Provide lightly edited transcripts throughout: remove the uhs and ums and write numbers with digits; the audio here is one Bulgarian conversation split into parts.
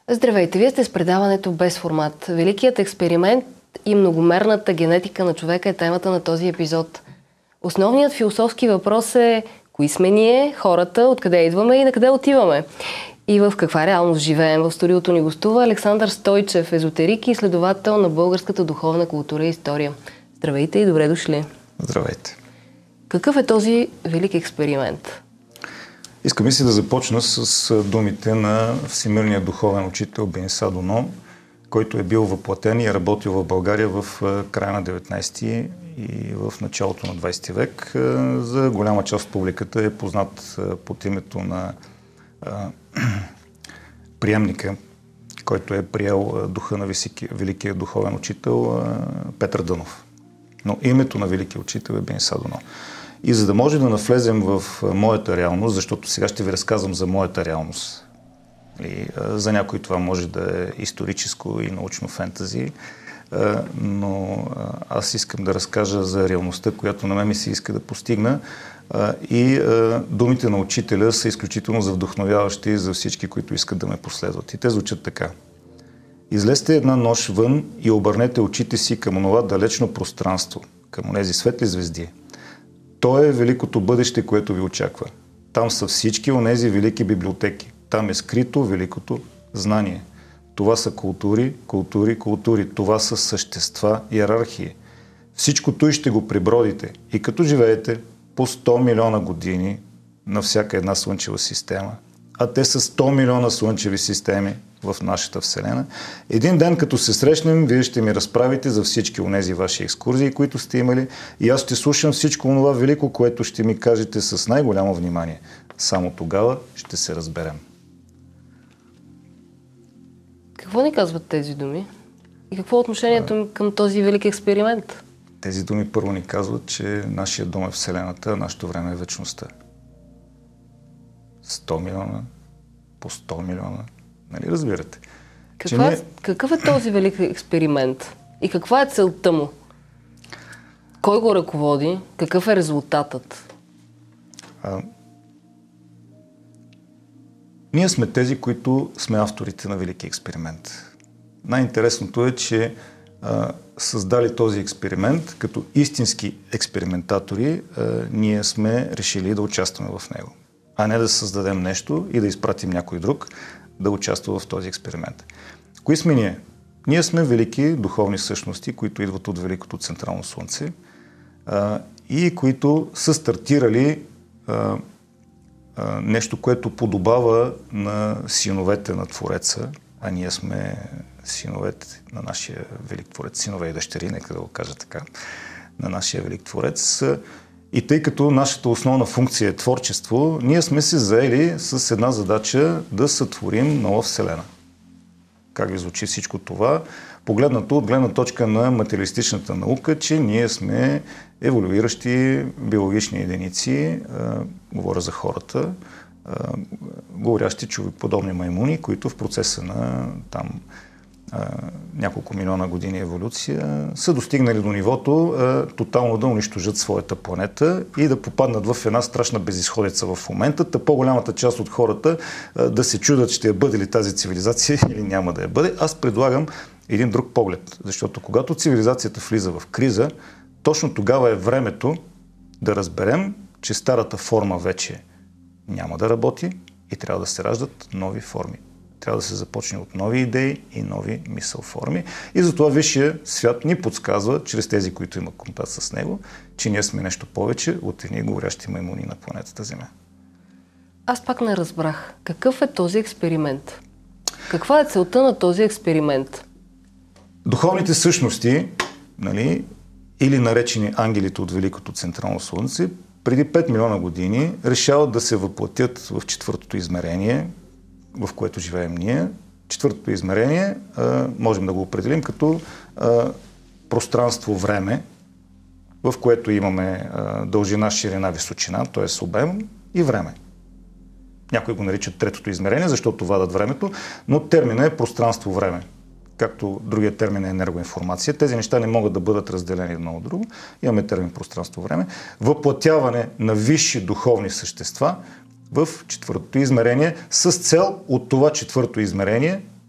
Здравейте, вие сте с предаването Без формат. Великият експеримент и многомерната генетика на човека е темата на този епизод. Основният философски въпрос е кои сме ние, хората, откъде идваме и на къде отиваме. И в каква реалност живеем. В студиото ни гостува Александър Стойчев, езотерик и изследовател на българската духовна култура и история. Здравейте и добре дошли. Здравейте. Какъв е този велик експеримент? Искам и си да започна с думите на всемирния духовен учител Бениса Доно, който е бил въплатен и е работил в България в края на 19 и в началото на 20 век. За голяма част от публиката е познат под името на приемника, който е приел духа на великия духовен учител Петър Дънов. Но името на великия учител е Бениса Доно. И за да може да навлезем в моята реалност, защото сега ще ви разказвам за моята реалност. За някой това може да е историческо и научно фентази, но аз искам да разкажа за реалността, която на мен ми се иска да постигна. И думите на учителя са изключително вдъхновяващи за всички, които искат да ме последват. И те звучат така. Излезте една нощ вън и обърнете очите си към онова далечно пространство, към онези светли звезди. То е великото бъдеще, което ви очаква. Там са всички онези велики библиотеки. Там е скрито великото знание. Това са култури, култури, култури. Това са същества, иерархии. Всичкото и ще го пребродите. И като живеете по 100 милиона години на всяка една слънчева система, а те са 100 милиона слънчеви системи в нашата Вселена, един ден, като се срещнем, вие ще ми разправите за всички онези ваши екскурзии, които сте имали, и аз ще слушам всичко това велико, което ще ми кажете с най-голямо внимание. Само тогава ще се разберем. Какво ни казват тези думи? И какво е отношението им към този велик експеримент? Тези думи първо ни казват, че нашия дом е Вселената, а нашето време е вечността. 100 милиона, по 100 милиона. Нали разбирате? Какъв е този велик експеримент? И каква е целта му? Кой го ръководи? Какъв е резултатът? Ние сме тези, които сме авторите на велики експеримент. Най-интересното е, че създали този експеримент, като истински експериментатори, ние сме решили да участваме в него, а не да създадем нещо и да изпратим някой друг да участва в този експеримент. Кои сме ние? Ние сме велики духовни същности, които идват от великото централно слънце и които са стартирали нещо, което подобава на синовете на Твореца, а ние сме синовете на нашия велик Творец, синове и дъщери, нека да го кажа така, на нашия велик Творец. И тъй като нашата основна функция е творчество, ние сме се заели с една задача да сътворим нова Вселена. Как ви звучи всичко това? Погледнато от гледна точка на материалистичната наука, че ние сме еволюиращи биологични единици, говоря за хората, говорящи човекоподобни маймуни, които в процеса на няколко милиона години еволюция са достигнали до нивото тотално да унищожат своята планета и да попаднат в една страшна безизходица в момента. По-голямата част от хората да се чудят, ще я бъде ли тази цивилизация или няма да я бъде. Аз предлагам един друг поглед, защото когато цивилизацията влиза в криза, точно тогава е времето да разберем, че старата форма вече няма да работи и трябва да се раждат нови форми. Трябва да се започне от нови идеи и нови мисълформи. И затова висшия свят ни подсказва, чрез тези, които имат контакт с него, че ние сме нещо повече от едни говорящи маймуни на планетата Земя. Аз пак не разбрах. Какъв е този експеримент? Каква е целта на този експеримент? Духовните същности, нали, или наречени ангелите от Великото Централно Слънце, преди 5 милиона години решават да се въплатят в четвъртото измерение, в което живеем ние. Четвъртото измерение можем да го определим като пространство-време, в което имаме дължина, ширина, височина, т.е. обем и време. Някои го наричат третото измерение, защото вадат времето, но терминът е пространство-време. Както другия термин е енергоинформация. Тези неща не могат да бъдат разделени едно от друго. Имаме термин пространство-време. Въплатяване на висши духовни същества в четвъртото измерение с цел от това четвърто измерение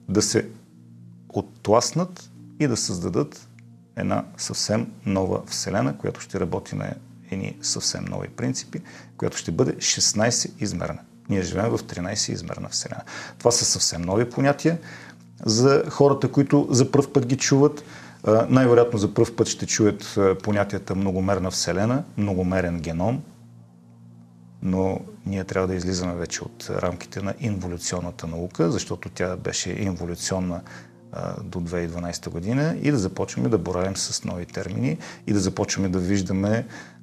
да се оттласнат и да създадат една съвсем нова Вселена, която ще работи на едни съвсем нови принципи, която ще бъде 16-измерна. Ние живеем в 13-измерна Вселена. Това са съвсем нови понятия за хората, които за пръв път ги чуват. Най-вероятно за пръв път ще чуят понятията многомерна Вселена, многомерен геном, но ние трябва да излизаме вече от рамките на инволюционната наука, защото тя беше инволюционна до 2012 година и да започваме да боравим с нови термини и да започваме да виждаме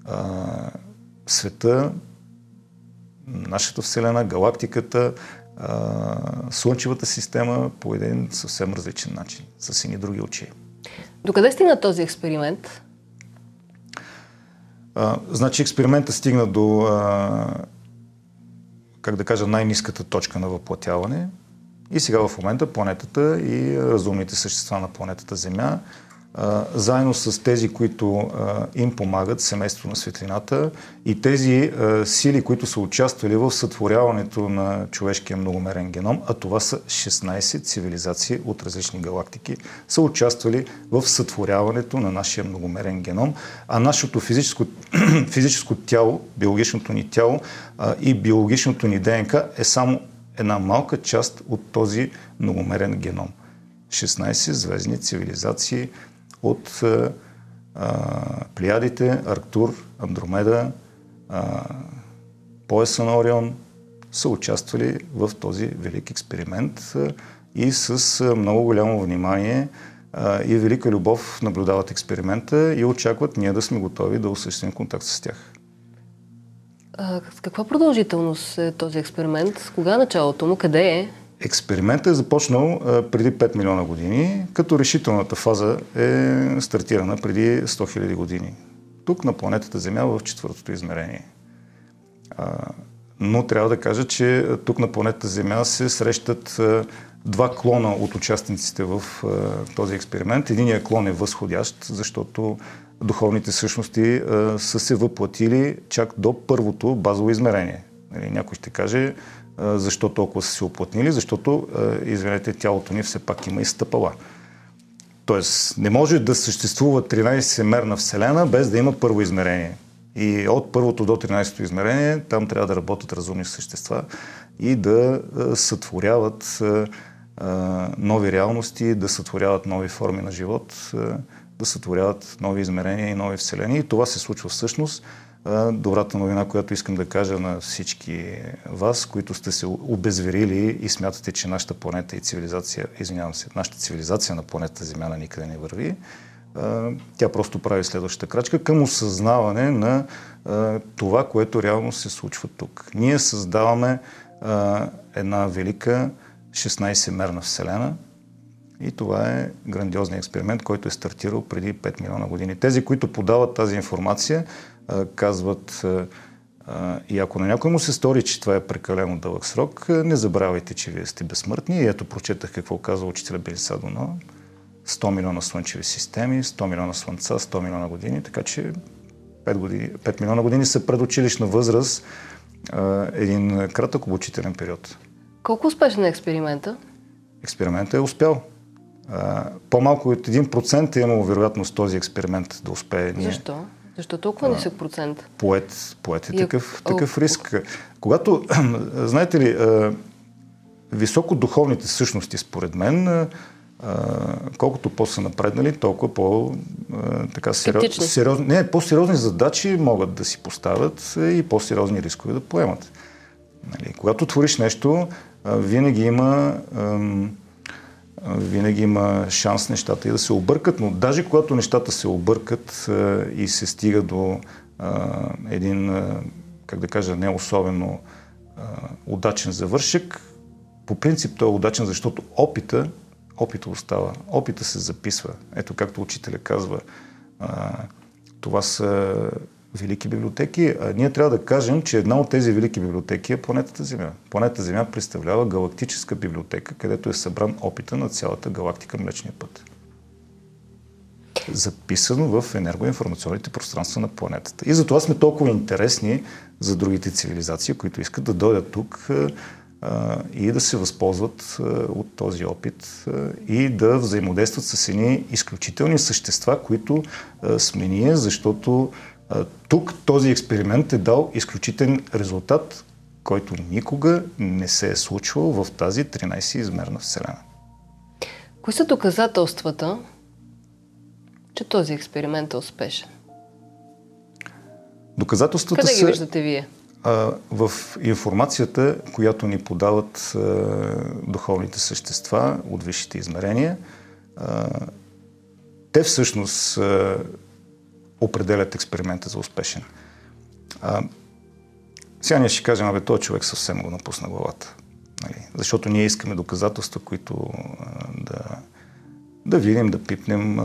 света, нашата Вселена, галактиката, Слънчевата система по един съвсем различен начин, с едни други очи. Докъде стигна този експеримент? Значи експериментът стигна до, как да кажа, най-ниската точка на въплътяване и сега в момента планетата и разумните същества на планетата Земя, заедно с тези, които им помагат, семейство на светлината и тези сили, които са участвали в сътворяването на човешкия многомерен геном, а това са 16 цивилизации от различни галактики, са участвали в сътворяването на нашия многомерен геном, а нашето физическо тяло, биологичното ни тяло и биологичното ни ДНК е само една малка част от този многомерен геном. 16 звездни цивилизации от Плеядите, Арктур, Андромеда, пояса на Орион са участвали в този велик експеримент и с много голямо внимание и велика любов наблюдават експеримента и очакват ние да сме готови да осъществим контакт с тях. С каква продължителност е този експеримент? С кога е началото му? Къде е? Експериментът е започнал преди 5 милиона години, като решителната фаза е стартирана преди 100 000 години. Тук на планетата Земя в 4-то измерение. Но трябва да кажа, че тук на планетата Земя се срещат два клона от участниците в този експеримент. Единият клон е възходящ, защото духовните същности са се въплатили чак до първото базово измерение. Някой ще каже, защо толкова са се оплътнили? Защото, извинете, тялото ни все пак има и стъпала. Тоест, не може да съществува 13-мерна Вселена без да има първо измерение. И от първото до 13-то измерение там трябва да работят разумни същества и да сътворяват нови реалности, да сътворяват нови форми на живот, да сътворяват нови измерения и нови вселени. И това се случва всъщност. Добрата новина, която искам да кажа на всички вас, които сте се обезверили и смятате, че нашата планета и цивилизация, нашата цивилизация на планетата Земя на никъде не върви, тя просто прави следващата крачка към осъзнаване на това, което реално се случва тук. Ние създаваме една велика 16-мерна Вселена и това е грандиозният експеримент, който е стартирал преди 5 милиона години. Тези, които подават тази информация, казват и ако на някой му се стори, че това е прекалено дълъг срок, не забравяйте, че вие сте безсмъртни. И ето прочетах какво казва учителя Бенисад Оноа. 100 милиона слънчеви системи, 100 милиона слънца, 100 милиона години, така че 5 милиона години са предучилищна възраст, един кратък обучителен период. Колко успешен е експеримента? Експериментът е успял. По-малко от 1% е имало вероятност този експеримент да успее. Защо? Защо толкова нисък процент? Поет е такъв риск. Когато, знаете ли, високодуховните същности, според мен, колкото по-са напреднали, толкова по-сериозни задачи могат да си поставят и по-сериозни рискове да поемат. Нали? Когато твориш нещо, винаги има шанс нещата и да се объркат, но даже когато нещата се объркат и се стига до един, как да кажа, не особено удачен завършек, по принцип той е удачен, защото опита остава, опита се записва. Ето както учителя казва, това са велики библиотеки, а ние трябва да кажем, че една от тези велики библиотеки е планетата Земя. Планетата Земя представлява галактическа библиотека, където е събран опита на цялата галактика Млечния път. Записано в енергоинформационните пространства на планетата. И затова сме толкова интересни за другите цивилизации, които искат да дойдат тук, и да се възползват от този опит и да взаимодействат с едни изключителни същества, които сме ние, защото тук този експеримент е дал изключителен резултат, който никога не се е случвал в тази 13-измерна Вселена. Кои са доказателствата, че този експеримент е успешен? Доказателствата къде ги виждате вие? В информацията, която ни подават духовните същества от висшите измерения, те всъщност определят експеримента за успешен. Сега ние ще кажем, този човек съвсем го напусна главата. Нали? Защото ние искаме доказателства, които да видим, да пипнем.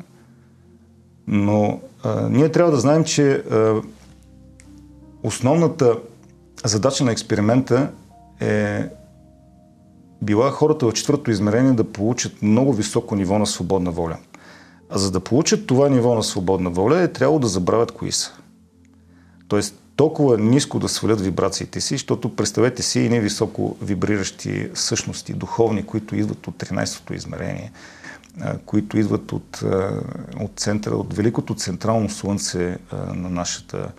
Но ние трябва да знаем, че основната задача на експеримента е била хората в четвъртото измерение да получат много високо ниво на свободна воля. А за да получат това ниво на свободна воля е трябвало да забравят кои са. Тоест толкова ниско да свалят вибрациите си, защото представете си и високо вибриращи същности, духовни, които идват от 13-то измерение, които идват от центъра, от великото централно слънце на нашата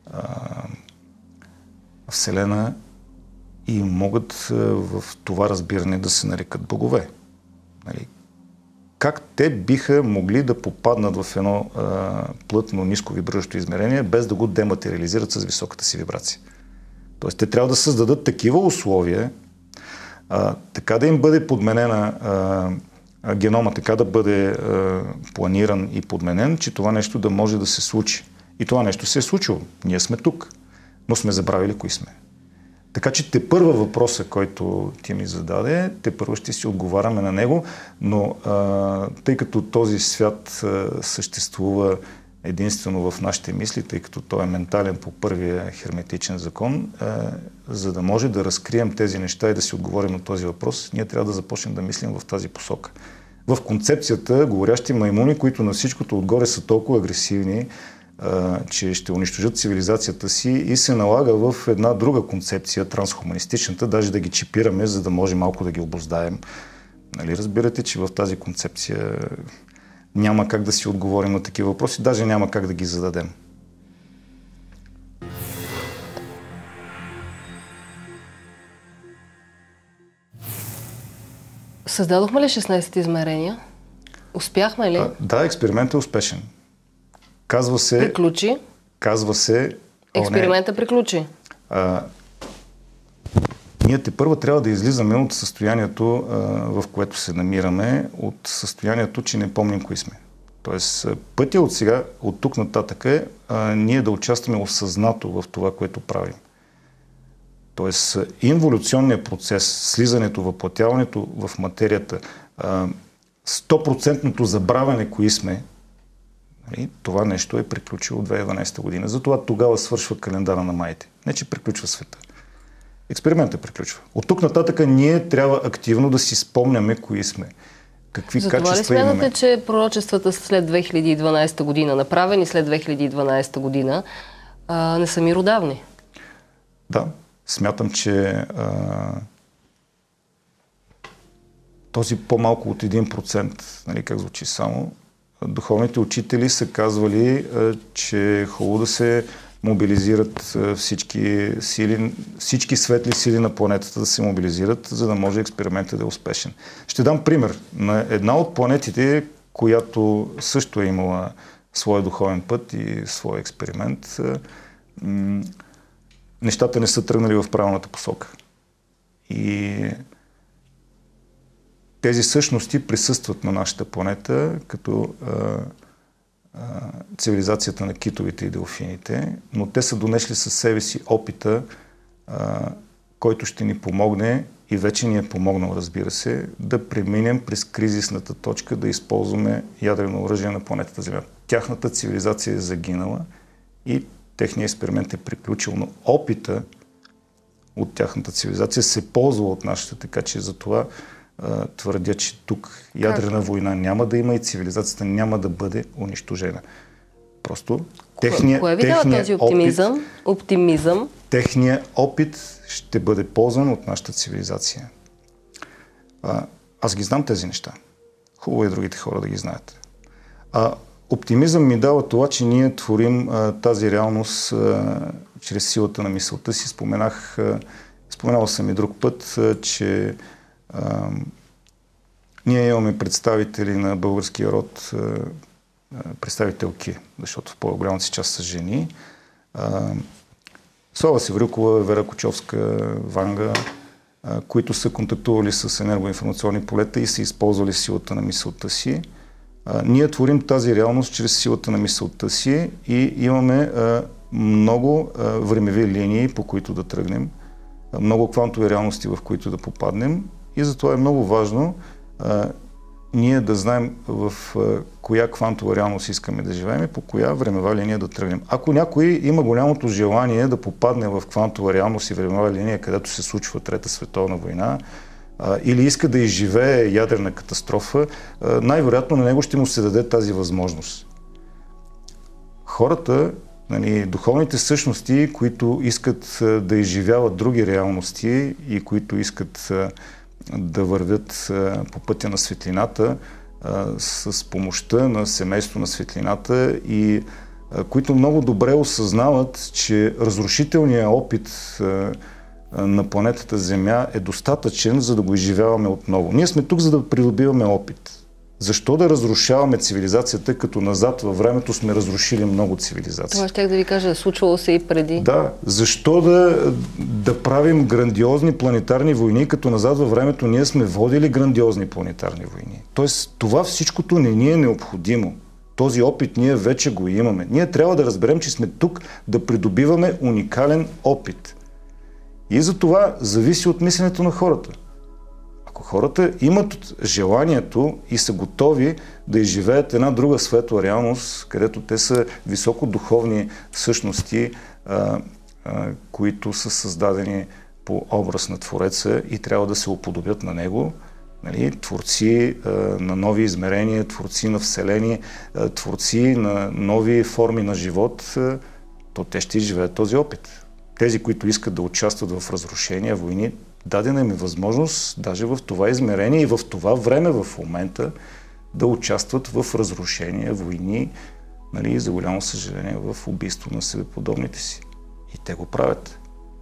Вселена и могат в това разбиране да се нарекат богове. Нали? Как те биха могли да попаднат в едно плътно, ниско вибриращо измерение, без да го дематериализират с високата си вибрация? Тоест, те трябва да създадат такива условия, така да им бъде подменена генома, така да бъде планиран и подменен, че това нещо да може да се случи. И това нещо се е случило. Ние сме тук, но сме забравили кои сме. Така че тепърва въпроса, който ти ми зададе, тепърва ще си отговаряме на него, но тъй като този свят съществува единствено в нашите мисли, тъй като той е ментален по първия херметичен закон, за да може да разкрием тези неща и да си отговорим на този въпрос, ние трябва да започнем да мислим в тази посока. В концепцията говорящи маймуни, които на всичкото отгоре са толкова агресивни, че ще унищожат цивилизацията си и се налага в една друга концепция, трансхуманистичната, даже да ги чипираме, за да може малко да ги обоздаем. Нали, разбирате, че в тази концепция няма как да си отговорим на такива въпроси, даже няма как да ги зададем. Създадохме ли 16 измерения? Успяхме ли? Да, експериментът е успешен. Казва се... Приключи? Казва се... Експериментът приключи. Ние тепърва трябва да излизаме от състоянието, в което се намираме, от състоянието, че не помним кои сме. Тоест, пътя от сега, от тук нататък е ние да участваме осъзнато в това, което правим. Тоест, инволюционният процес, слизането, въплътяването в материята, 100% забравяне кои сме, това нещо е приключило 2012 година. Затова тогава свършва календара на маите. Не, че приключва света. Експериментът приключва. От тук нататък ние трябва активно да си спомняме кои сме. Какви качества имаме. Затова ли смятате, че пророчествата след 2012 година, направени след 2012 година, не са миродавни? Да. Смятам, че този по-малко от 1%, нали, как звучи само, духовните учители са казвали, че е хубаво да се мобилизират всички сили, всички светли сили на планетата да се мобилизират, за да може експериментът да е успешен. Ще дам пример. На една от планетите, която също е имала своя духовен път и свой експеримент, нещата не са тръгнали в правилната посока. И тези същности присъстват на нашата планета, като цивилизацията на китовите и делфините, но те са донесли със себе си опита, който ще ни помогне и вече ни е помогнал, разбира се, да преминем през кризисната точка, да използваме ядрено оръжие на планетата Земя. Тяхната цивилизация е загинала и техният експеримент е приключил, но опита от тяхната цивилизация се ползва от нашата, така че за това твърдя, че тук ядрена война няма да има и цивилизацията няма да бъде унищожена. Просто техният Кое ви дава този оптимизъм, техният опит ще бъде ползван от нашата цивилизация. Аз ги знам тези неща. Хубаво е другите хора да ги знаят. Оптимизъм ми дава това, че ние творим тази реалност чрез силата на мисълта си. Споменал съм и друг път, че ние имаме представители на българския род, представителки, защото в по-голямата си част са жени. Слава Севрюкова, Вера Кочовска, Ванга, които са контактували с енергоинформационни полета и са използвали силата на мисълта си. Ние творим тази реалност чрез силата на мисълта си и имаме много времеви линии, по които да тръгнем, много квантови реалности, в които да попаднем, и затова е много важно ние да знаем в коя квантова реалност искаме да живеем и по коя времева линия да тръгнем. Ако някой има голямото желание да попадне в квантова реалност и времева линия, където се случва Трета световна война, или иска да изживее ядрена катастрофа, най-вероятно на него ще му се даде тази възможност. Хората, духовните същности, които искат да изживяват други реалности и които искат да вървят по пътя на светлината с помощта на семейство на светлината и които много добре осъзнават, че разрушителният опит на планетата Земя е достатъчен, за да го изживяваме отново. Ние сме тук, за да придобиваме опит. Защо да разрушаваме цивилизацията, като назад във времето сме разрушили много цивилизации? Това щях да ви кажа, случвало се и преди. Да, защо да правим грандиозни планетарни войни, като назад във времето ние сме водили грандиозни планетарни войни? Тоест, това всичкото не ни е необходимо. Този опит ние вече го имаме. Ние трябва да разберем, че сме тук да придобиваме уникален опит. И за това зависи от мисленето на хората. Ако хората имат желанието и са готови да изживеят една друга светла реалност, където те са високодуховни същности, които са създадени по образ на Твореца и трябва да се уподобят на Него, творци на нови измерения, творци на вселени, творци на нови форми на живот, то те ще изживеят този опит. Тези, които искат да участват в разрушения, войни, дадена им е възможност, даже в това измерение и в това време в момента, да участват в разрушения, войни, за голямо съжаление, в убийство на себеподобните си. И те го правят.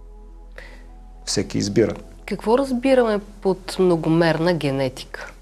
Всеки избира. Какво разбираме под многомерна генетика?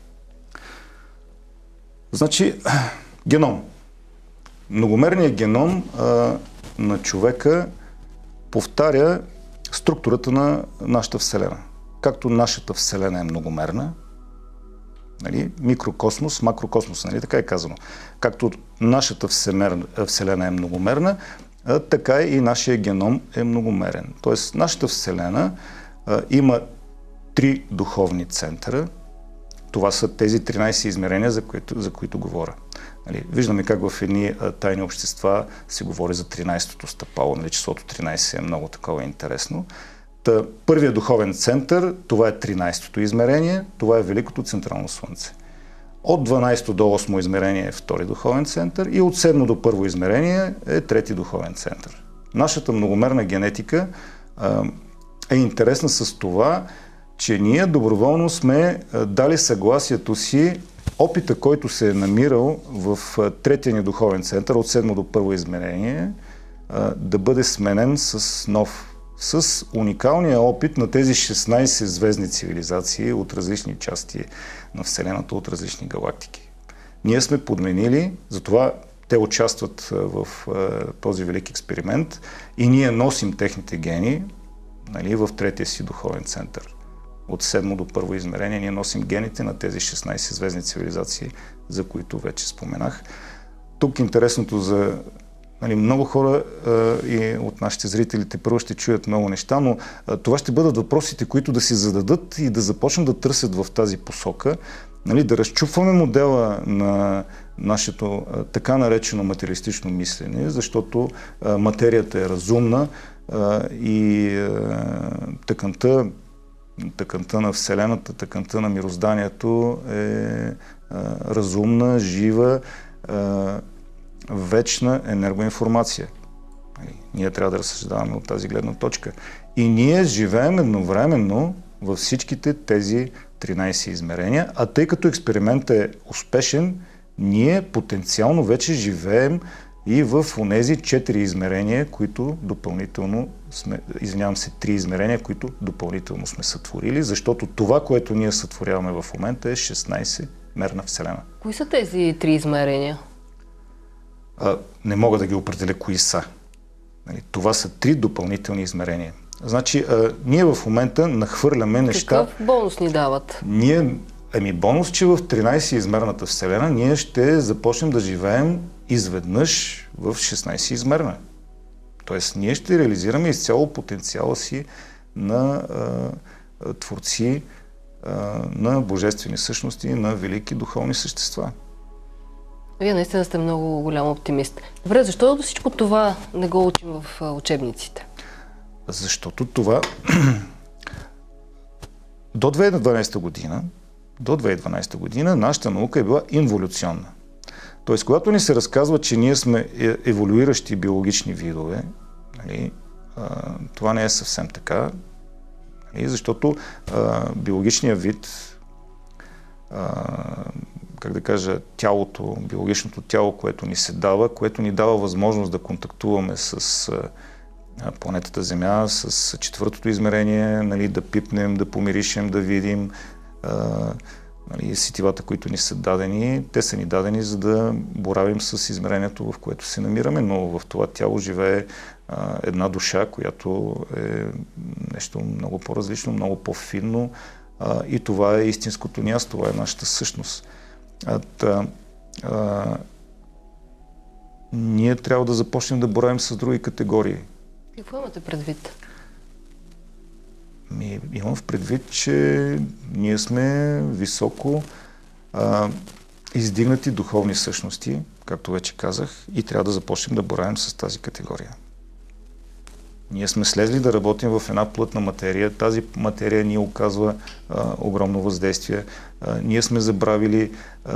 Значи, геном. Многомерният геном на човека повтаря структурата на нашата Вселена. Както нашата Вселена е многомерна, микрокосмос, макрокосмос, така е казано. Както нашата Вселена е многомерна, така и нашия геном е многомерен. Тоест, нашата Вселена има 3 духовни центъра. Това са тези 13 измерения, за които говоря. Виждаме как в едни тайни общества се говори за 13-то стъпало. Числото 13 е много такова интересно. Първият духовен център, това е 13-то измерение, това е Великото Централно Слънце. От 12 до 8 измерение е втори духовен център и от 7 до 1 измерение е трети духовен център. Нашата многомерна генетика е интересна с това, че ние доброволно сме дали съгласието си опита, който се е намирал в третия ни духовен център, от 7 до 1 измерение, да бъде сменен с нов, с уникалния опит на тези 16 звездни цивилизации от различни части на Вселената, от различни галактики. Ние сме подменили, затова те участват в този велик експеримент и ние носим техните гени в третия си духовен център. От 7 до 1 измерение ние носим гените на тези 16 звездни цивилизации, за които вече споменах. Тук интересното за много хора и от нашите зрителите първо ще чуят много неща, но това ще бъдат въпросите, които да си зададат и да започнат да търсят в тази посока, да разчупваме модела на нашето така наречено материалистично мислене, защото материята е разумна и тъканта на Вселената, тъканта на мирозданието е разумна, жива, вечна енергоинформация. Ние трябва да разсъждаваме от тази гледна точка. И ние живеем едновременно във всичките тези 13 измерения, а тъй като експериментът е успешен, ние потенциално вече живеем и в онези 4 измерения, които допълнително сме, 3 измерения, които допълнително сме сътворили, защото това, което ние сътворяваме в момента е 16-мерна Вселена. Кои са тези 3 измерения? Не мога да ги определя кои са. Това са 3 допълнителни измерения. Значи, ние в момента нахвърляме неща... Какъв бонус ни дават? Бонус, че в 13-измерната Вселена ние ще започнем да живеем изведнъж в 16-измерна. Тоест, ние ще реализираме изцяло потенциала си на творци, на божествени същности, на велики духовни същества. Вие наистина сте много голям оптимист. Добре, защо до всичко това не го учим в учебниците? Защото това до 2012 година нашата наука е била инволюционна. Тоест, когато ни се разказва, че ние сме еволюиращи биологични видове, нали, това не е съвсем така, нали, защото биологичният вид, как да кажа, тялото, биологичното тяло, което ни се дава, което ни дава възможност да контактуваме с планетата Земя, с 4-то измерение, нали, да пипнем, да помиришем, да видим нали, сетивата, които ни са дадени. Те са ни дадени, за да боравим с измерението, в което се намираме, но в това тяло живее една душа, която е нещо много по-различно, много по-финно и това е истинското ни аз, това е нашата същност. Ние трябва да започнем да боравим с други категории. Какво имате предвид? Имам в предвид, че ние сме високо издигнати духовни същности, както вече казах, и трябва да започнем да боравим с тази категория. Ние сме слезли да работим в една плътна материя. Тази материя ни оказва огромно въздействие. Ние сме забравили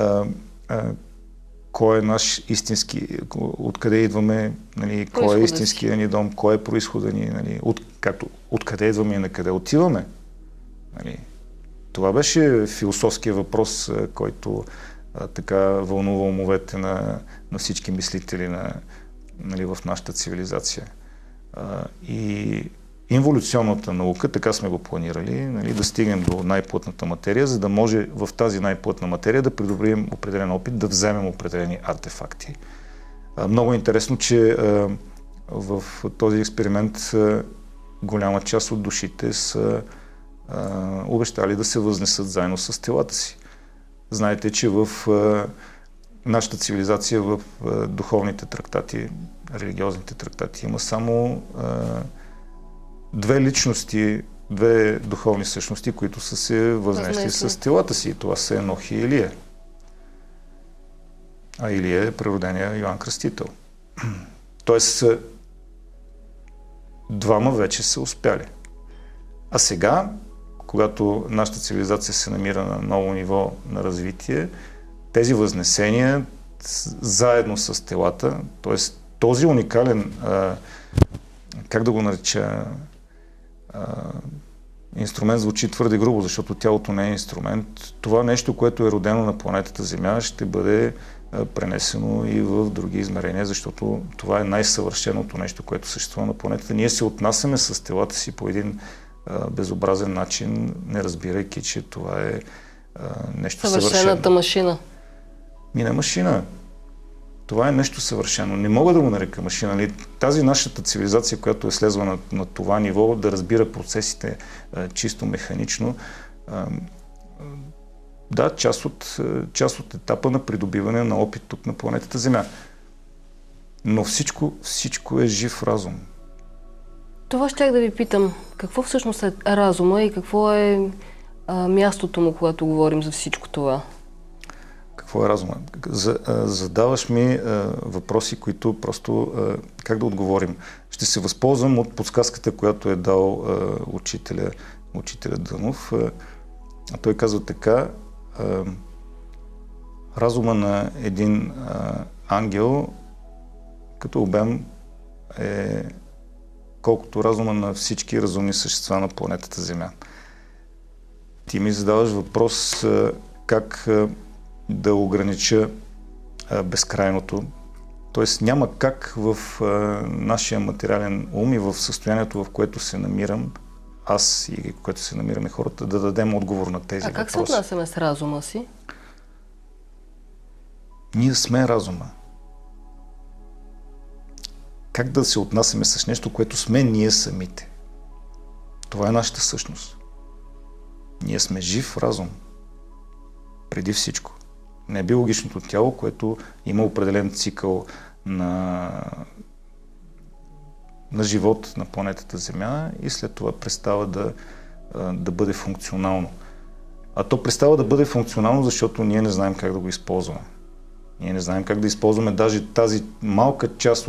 кой е наш истински, откъде идваме, нали, кой е истинския ни дом, кой е произхода ни, нали, откъде идваме и на къде отиваме. Нали. Това беше философския въпрос, който така вълнува умовете на всички мислители нали, в нашата цивилизация. И инволюционната наука, така сме го планирали, нали, да стигнем до най-плътната материя, за да може в тази най-плътна материя да придобием определен опит, да вземем определени артефакти. Много интересно, че в този експеримент голяма част от душите са обещали да се възнесат заедно с телата си. Знаете, че в нашата цивилизация, в духовните трактати, религиозните трактати, има само 2 личности, 2 духовни същности, които са се възнесли с телата си. Това са Енох и Илия. А Илия е природения Йоан Кръстител. Тоест, 2 вече са успяли. А сега, когато нашата цивилизация се намира на ново ниво на развитие, тези възнесения заедно с телата, т.е. този уникален, как да го нареча, инструмент звучи твърде грубо, защото тялото не е инструмент. Това нещо, което е родено на планетата Земя, ще бъде пренесено и в други измерения, защото това е най-съвършеното нещо, което съществува на планетата. Ние се отнасяме с телата си по един безобразен начин, не разбирайки, че това е нещо съвършено. Съвършената машина. Не машина. Това е нещо съвършено. Не мога да го нарека машина. Тази нашата цивилизация, която е слезла на това ниво, да разбира процесите чисто механично, да, част от етапа на придобиване на опит тук на планетата Земя. Но всичко е жив разум. Това щях да ви питам. Какво всъщност е разума и какво е мястото му, когато говорим за всичко това? Какво е разума? Задаваш ми въпроси, които просто как да отговорим. Ще се възползвам от подсказката, която е дал учителя Дънов. Той казва така: разума на един ангел като обем е колкото разума на всички разумни същества на планетата Земя. Ти ми задаваш въпрос как да огранича безкрайното. Тоест няма как в нашия материален ум и в състоянието, в което се намирам, аз и което се намираме хората, да дадем отговор на тези въпроси. А как се отнасяме с разума си? Ние сме разума. Как да се отнасяме с нещо, което сме ние самите? Това е нашата същност. Ние сме жив разум. Преди всичко. Не биологичното тяло, което има определен цикъл на живот на планетата Земя и след това престава да бъде функционално. А то престава да бъде функционално, защото ние не знаем как да го използваме. Ние не знаем как да използваме даже тази малка част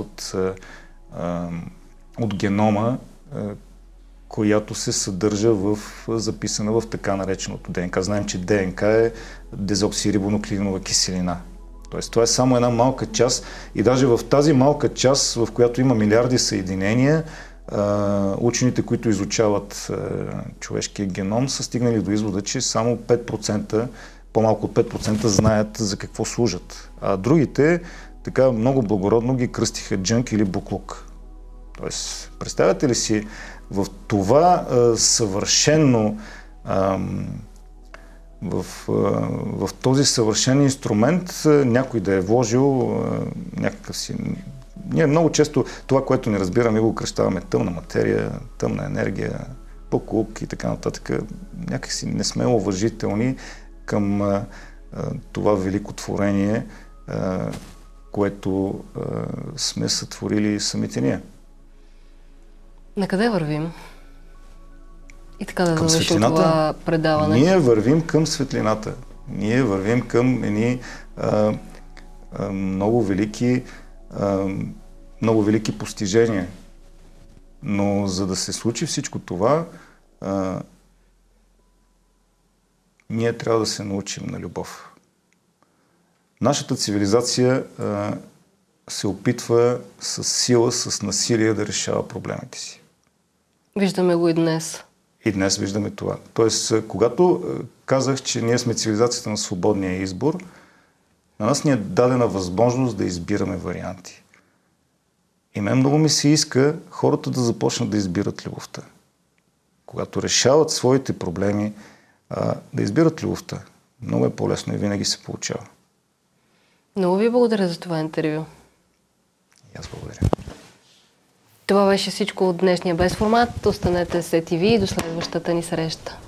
от генома, която се съдържа записана в така нареченото ДНК. Знаем, че ДНК е дезоксирибонуклеинова киселина. Тоест, това е само една малка част и даже в тази малка част, в която има милиарди съединения, учените, които изучават човешкия геном, са стигнали до извода, че само 5%, по-малко от 5% знаят за какво служат. А другите така много благородно ги кръстиха джънк или буклук. Тоест, представяте ли си в това съвършено в този съвършен инструмент някой да е вложил някакъв си... Ние много често това, което не разбираме, го кръщаваме тъмна материя, тъмна енергия, буклук и така нататък. Някакси не сме уважителни към това велико творение, което сме сътворили самите ние. На къде вървим? И така да завършим това предаване. Ние вървим към светлината. Ние вървим към едни много велики постижения. Но за да се случи всичко това, ние трябва да се научим на любов. Нашата цивилизация се опитва с сила, с насилие да решава проблемите си. Виждаме го и днес. И днес виждаме това. Тоест, когато казах, че ние сме цивилизацията на свободния избор, на нас ни е дадена възможност да избираме варианти. И мен много ми се иска хората да започнат да избират любовта. Когато решават своите проблеми, да избират любовта. Много е по-лесно и винаги се получава. Много ви благодаря за това интервю. И аз благодаря. Това беше всичко от днешния Без формат. Останете с ETV и до следващата ни среща.